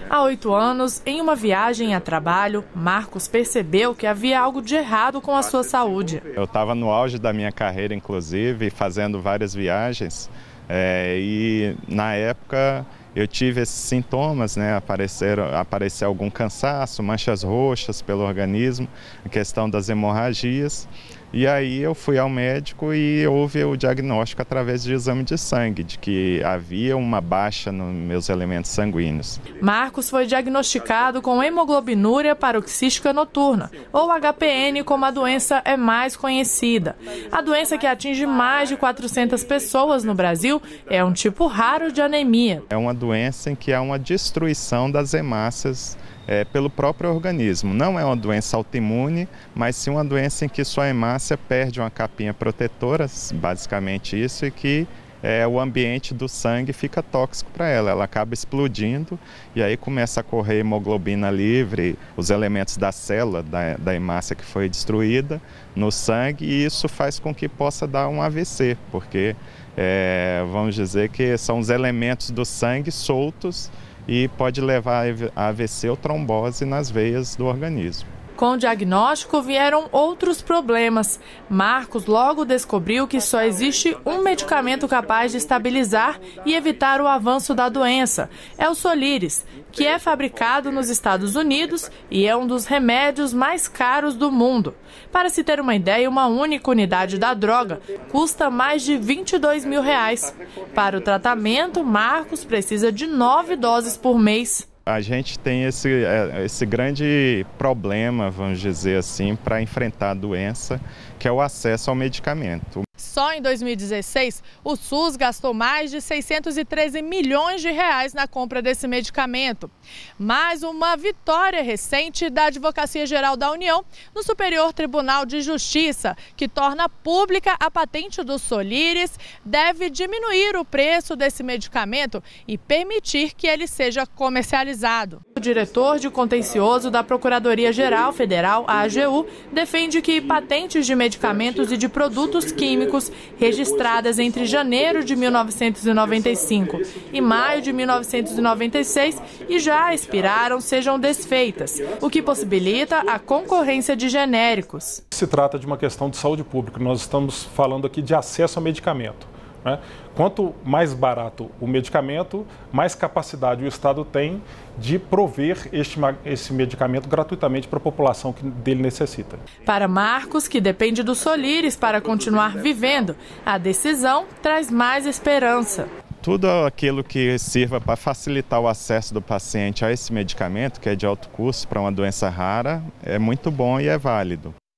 Há 8 anos, em uma viagem a trabalho, Marcos percebeu que havia algo de errado com a sua saúde. Eu estava no auge da minha carreira, inclusive, fazendo várias viagens e na época eu tive esses sintomas, né? Apareceu algum cansaço, manchas roxas pelo organismo, a questão das hemorragias. E aí eu fui ao médico e houve o diagnóstico através de exame de sangue, de que havia uma baixa nos meus elementos sanguíneos. Marcos foi diagnosticado com hemoglobinúria paroxística noturna, ou HPN, como a doença é mais conhecida. A doença, que atinge mais de 400 pessoas no Brasil, é um tipo raro de anemia. É uma doença em que há uma destruição das hemácias pelo próprio organismo. Não é uma doença autoimune, mas sim uma doença em que sua hemácia perde uma capinha protetora, basicamente isso, e que o ambiente do sangue fica tóxico para ela. Ela acaba explodindo e aí começa a correr hemoglobina livre, os elementos da célula, da hemácia que foi destruída no sangue, e isso faz com que possa dar um AVC, porque vamos dizer que são os elementos do sangue soltos e pode levar a AVC ou trombose nas veias do organismo. Com o diagnóstico vieram outros problemas. Marcos logo descobriu que só existe um medicamento capaz de estabilizar e evitar o avanço da doença. É o Soliris, que é fabricado nos Estados Unidos e é um dos remédios mais caros do mundo. Para se ter uma ideia, uma única unidade da droga custa mais de R$22 mil. Para o tratamento, Marcos precisa de 9 doses por mês. A gente tem esse grande problema, vamos dizer assim, para enfrentar a doença, que é o acesso ao medicamento. Só em 2016, o SUS gastou mais de 613 milhões de reais na compra desse medicamento. Mais uma vitória recente da Advocacia Geral da União no Superior Tribunal de Justiça, que torna pública a patente do Soliris, deve diminuir o preço desse medicamento e permitir que ele seja comercializado. O diretor de contencioso da Procuradoria-Geral Federal, a AGU, defende que patentes de medicamentos e de produtos químicos registradas entre janeiro de 1995 e maio de 1996 e já expiraram sejam desfeitas, o que possibilita a concorrência de genéricos. Se trata de uma questão de saúde pública, nós estamos falando aqui de acesso ao medicamento. Quanto mais barato o medicamento, mais capacidade o Estado tem de prover esse medicamento gratuitamente para a população que dele necessita. Para Marcos, que depende do Soliris para continuar vivendo, a decisão traz mais esperança. Tudo aquilo que sirva para facilitar o acesso do paciente a esse medicamento, que é de alto custo para uma doença rara, é muito bom e é válido.